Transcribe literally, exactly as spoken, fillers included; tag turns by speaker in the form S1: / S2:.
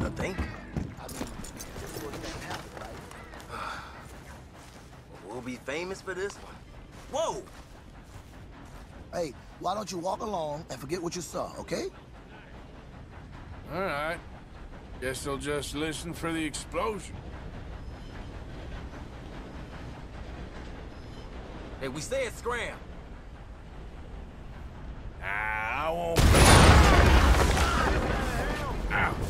S1: I think.
S2: I mean, this is what's gonna happen, right?
S1: We'll be famous for this one. Whoa!
S3: Hey, why don't you walk along and forget what you saw, okay?
S4: All right. Guess they'll just listen for the explosion.
S1: Hey, we said scram.
S4: Ah, I won't. Ow.